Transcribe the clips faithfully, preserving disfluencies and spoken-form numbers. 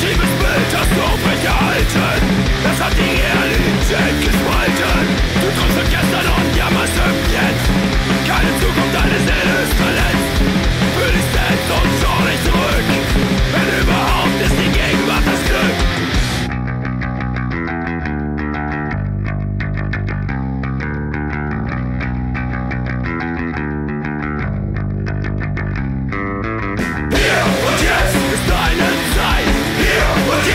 Schiefes Bild hast du aufrecht erhalten. Das hat die Realität gespalten. Du träumst von gestern und jammerst im Jetzt. Keine Zukunft, deine Seele ist verletzt. Für dich selbst und schau nicht zurück. Wenn überhaupt ist die Gegenwart das Glück. Hier und jetzt ist deine Zeit. Hier und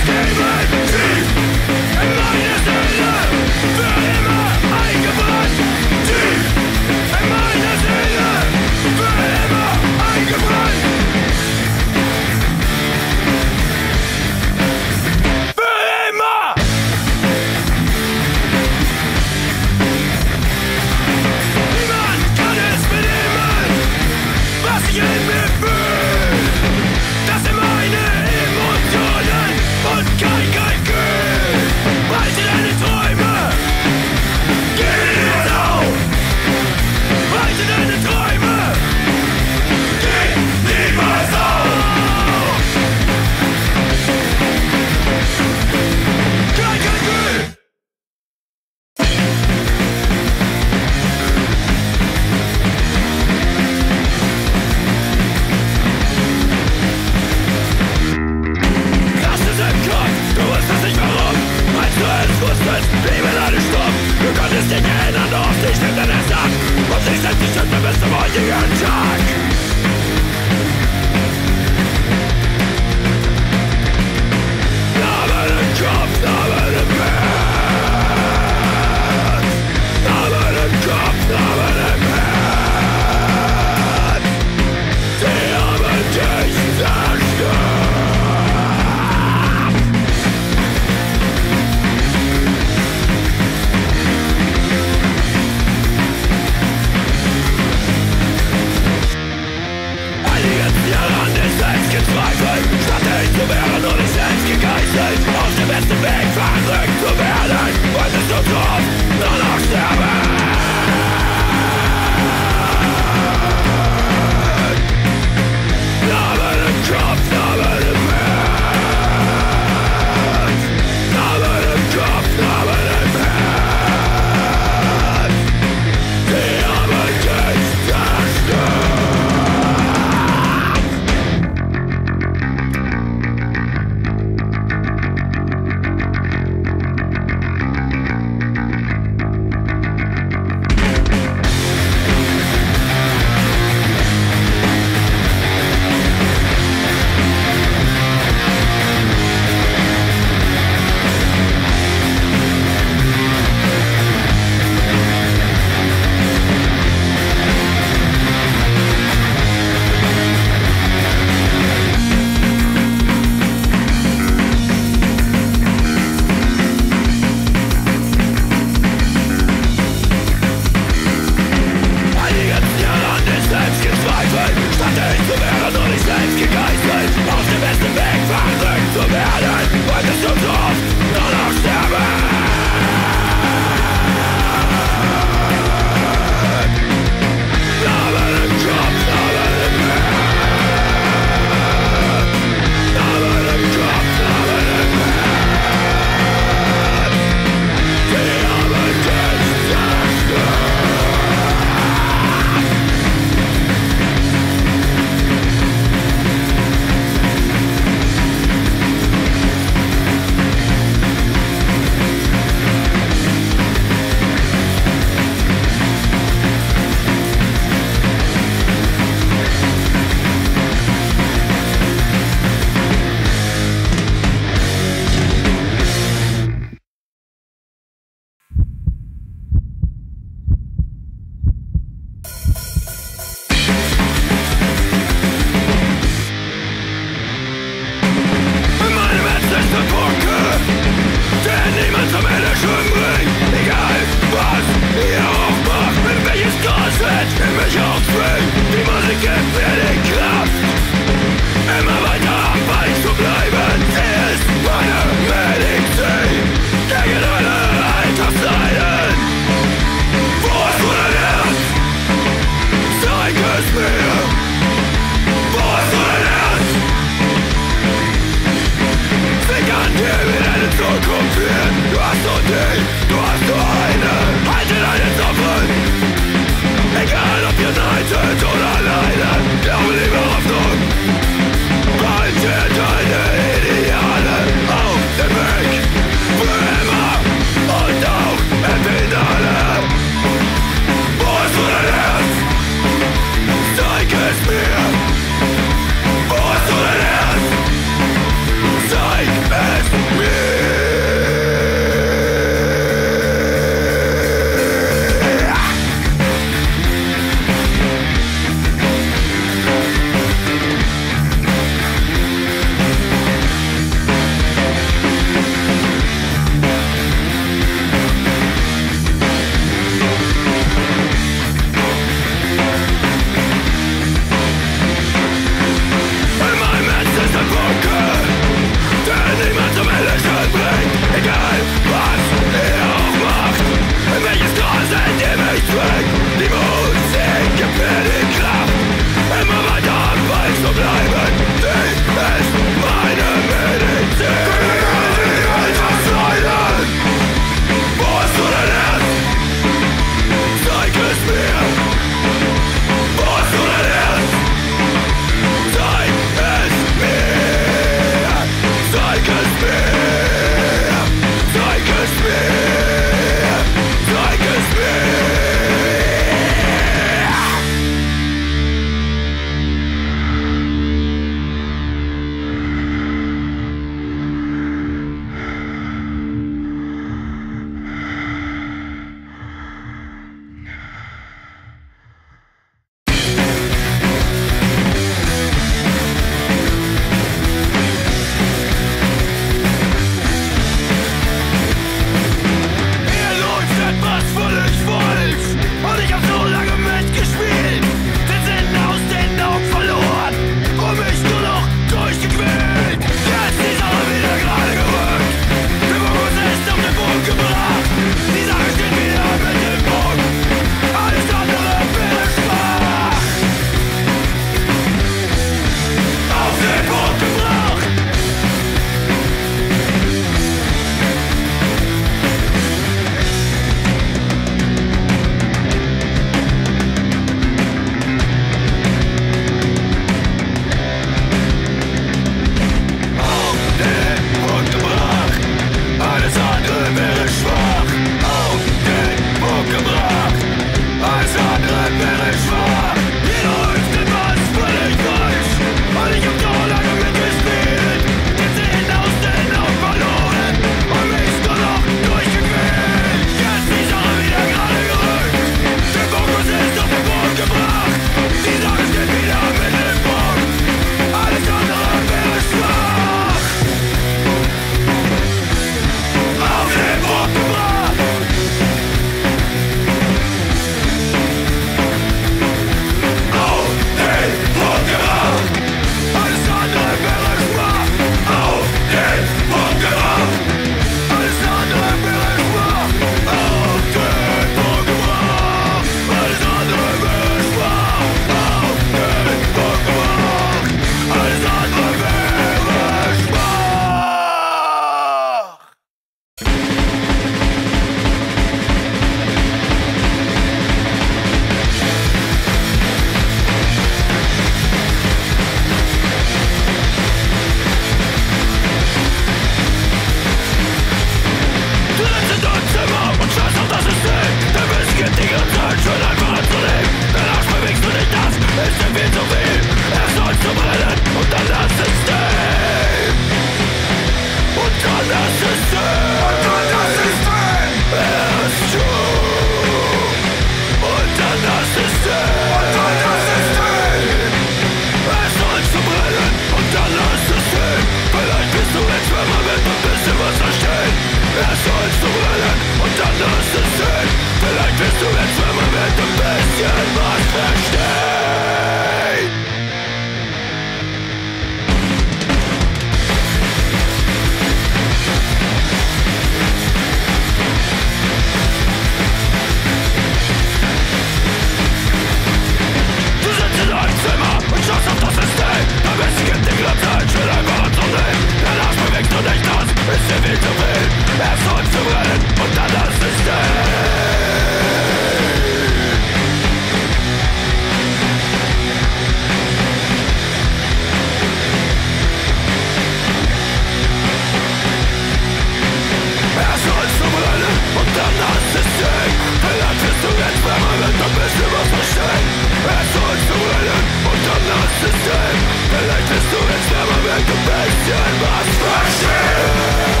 Vielleicht bist du jetzt aber weg, du bisschen was verstehst.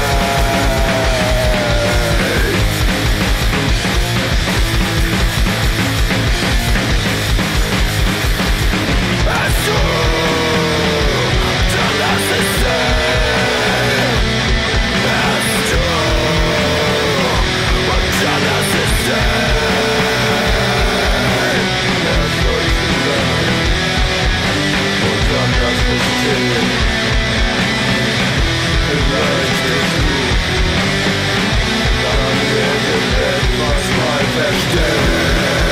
Hast du, dann lass es sein. Hast du, und dann lass es sein. Lass uns sein, und dann lass es stehen. Vielleicht bist du, dann werden etwas mal verstehen.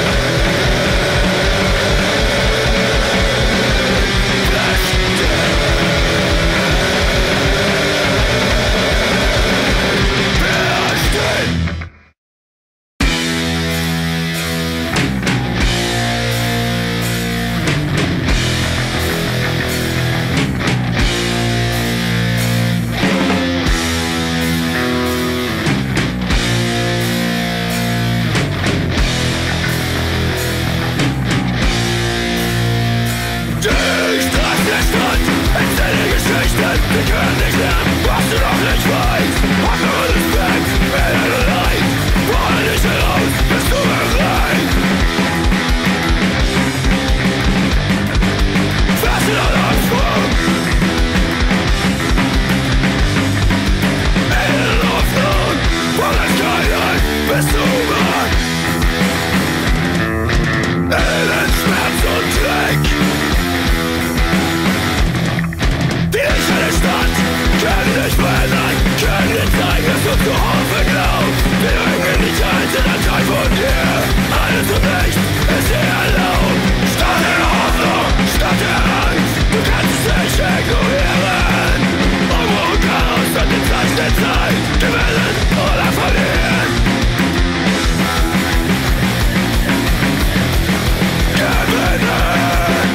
Wir können nicht lernen, was du noch nicht weißt. Pack mir alles weg, werde du leid. Wollen nicht heraus, bist du bereit? Fährst du deinen Anspruch? In den Hoffnung, von der Skyline bist du bereit. Elend, Schmerz und Dreck. Können dich verändern, können dir zeigen, dass du zu Hause glaubst. Wir hängen nicht einzeln an Teil von dir. Alles und nichts ist dir erlaubt. Statt der Hoffnung, statt der Angst, du kannst es nicht ignorieren. Umbruch und Chaos wird die Zeichen der Zeit. Gewinnen oder verlieren. Gewinnen.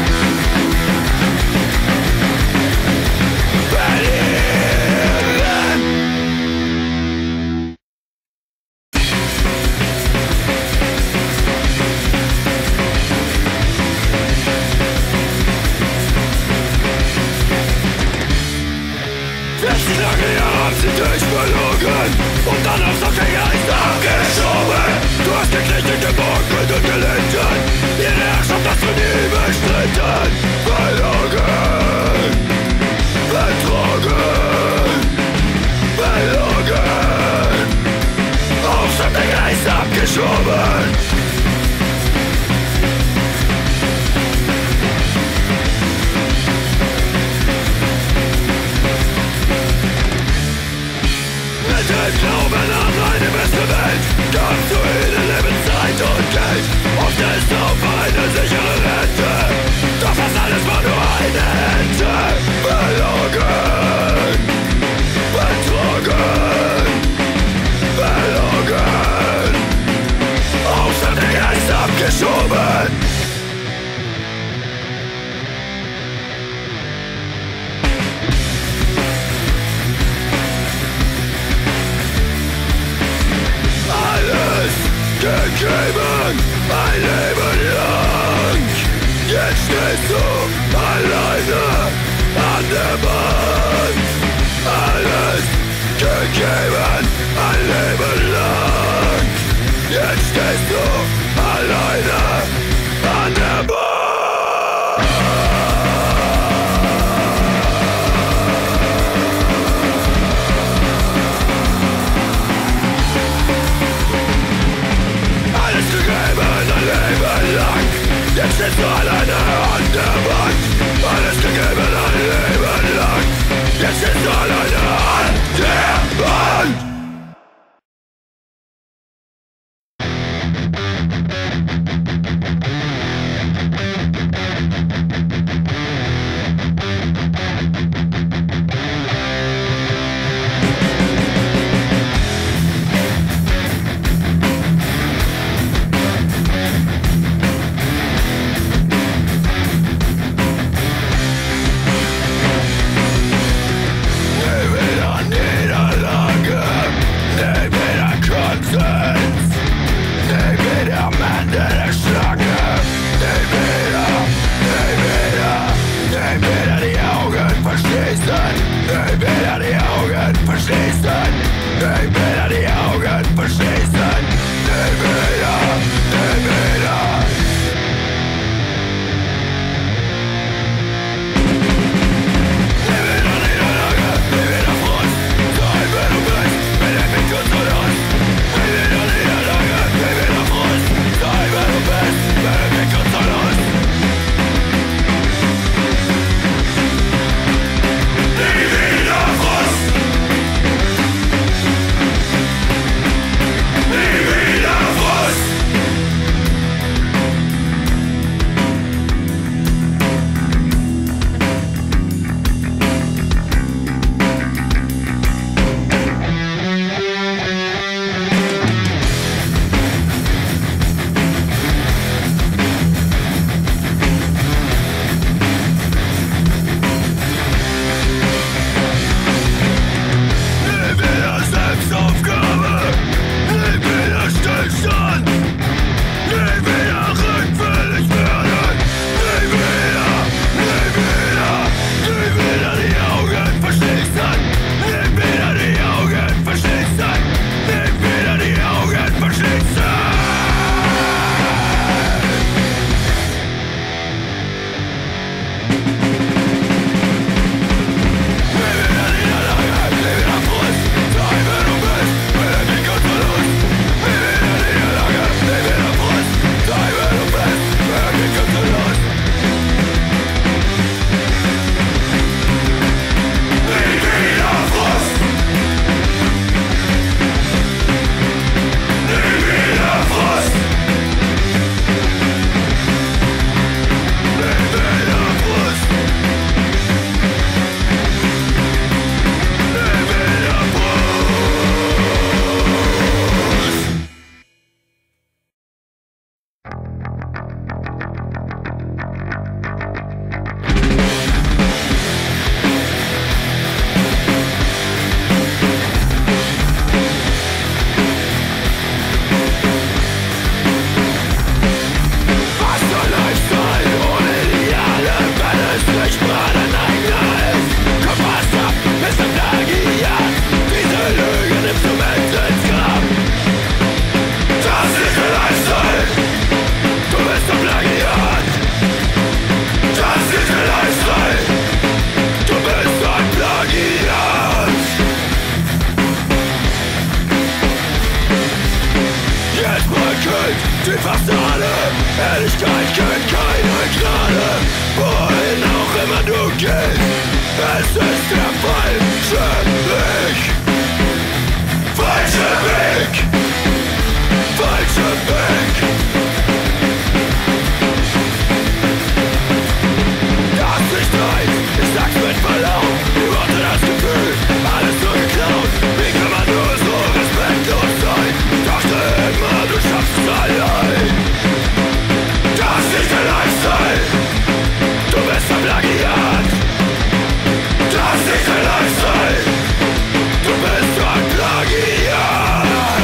Und dann aufs auf den Geist abgeschoben. Du hast geknechtet, geborgen und gelitten. Ihre Herrschaft hast du nie bestritten. Verlogen, betrogen, verlogen. Aufs auf den Geist abgeschoben. Den Glauben an eine bessere Welt gabst du ihnen Lebenszeit und Geld. Oft ist auf eine sichere Rente, doch das alles war nur eine Ente. Belogen, betrogen, belogen. Aufs hat der Geist abgeschoben. Gegeben, ein Leben lang. Jetzt stehst du alleine an der Wand. Alles gegeben, ein Leben lang. Jetzt stehst du alleine an der Wand. Jetzt stehst du alleine an der Wand. Alles gegeben, ein Leben lang. Jetzt stehst du alleine an der Wand. verschließen, nie wieder die Augen verschließen, nie wieder die Augen verschließen, nie wieder, nie wieder. Nie wieder Niederlage, nie wieder Frust, sei wer du bist, wenn der Weg uns und uns. Nie wieder Niederlage, nie wieder Frust, sei wer du bist, wenn der Weg uns und uns. Nie wieder Frust, nie wieder Frust. Nie wieder Selbstaufgabe, nie wieder Stillstand, nie wieder rückfällig werden, nie wieder, nie wieder, nie wieder die Augen verschließen, nie wieder die Augen verschließen, nie wieder die Augen verschließen. Nie wieder Niederlage, nie wieder Frust, sei wer du bist, wenn der Weg uns und uns. Nie wieder Niederlage, nie wieder Frust, sei wer du bist, wenn der Weg uns und uns. Nie wieder Frust, nie wieder Frust, nie wieder Frust. Was soll Lifestyle ohne Ideale, wenn es nicht mal ein eigener ist? Kompass ab, ist ein Plagiat, diese Lüge nimmst du mit ins Grab. Das ist der Lifestyle, du bist ein Plagiat. Das ist der Lifestyle, du bist ein Plagiat. Jetzt bröckelt die Fassade, Ehrlichkeit kennt keine Gnade. Wohin auch immer du gehst, es ist der falsche Weg. Falscher Weg, falscher Weg. Das nicht reicht, ich sag's mit Verlaub, die Worte das Gefühl, alles nur geklaut. Wie kann man nur so respektlos sein? Dachte immer, du schaffst es allein. Das ist der Lifestyle, du bist ein Plagiat. Das ist der Lifestyle, du bist ein Plagiat.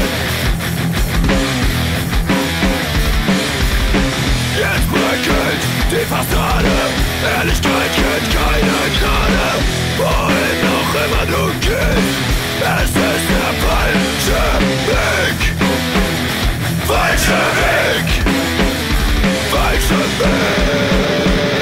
Jetzt bröckelt die Fassade, Ehrlichkeit kennt keine Gnade. Wohin auch immer du gehst, es ist der falsche Weg. Falscher Weg, falscher Weg.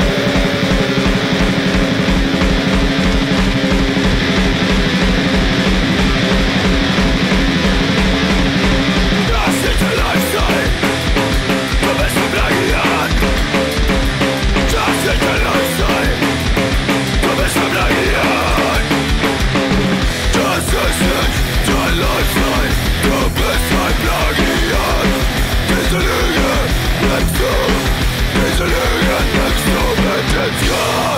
Das ist der Lifestyle, du bist ein Plagiat. Das ist der Lifestyle, du bist ein Plagiat. Das ist nicht dein Lifestyle, du bist ein Plagiat. Diese Lüge nimmst du, diese Lüge nimmst du mit ins Grab.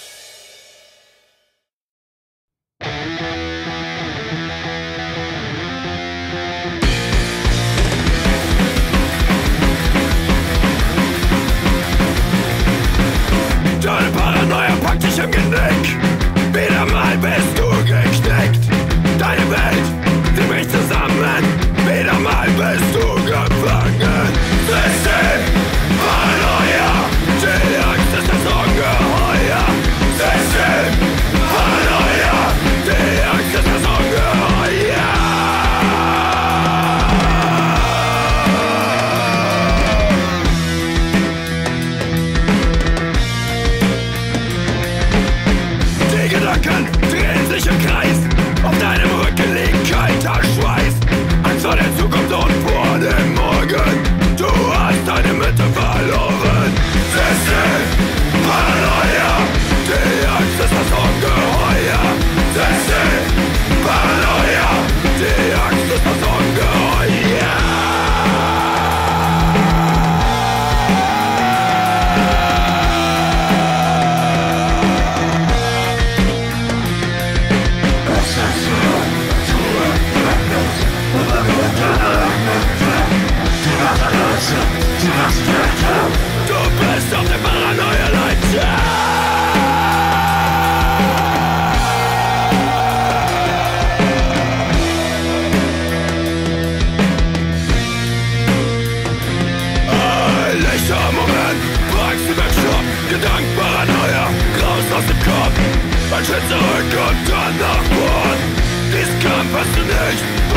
Deine Paranoia packt dich im Genick, wieder mal bist du geknickt. Deine Welt, sie bricht zusammen, wieder mal bist du gefangen. System, Paranoia, die Angst ist das Ungeheuer. System, Paranoia. Gedanken drehen sich im Kreis. Auf deinem Rücken liegt kalter Schweiß. Angst vor der Zukunft und vor dem Morgen. Du hast deine Mitte verloren. Das ist Paranoia. Die Angst ist das Ungeheuer. Das ist Paranoia. Die Angst ist das Ungeheuer. Du bist auf der Paranoia-Leiter. Ein leichter Moment, fragst du beim Stopp. Gedanken Paranoia, raus aus dem Kopf. Ein Schritt zurück und dann nach vorn. Diesen Kampf hast du nicht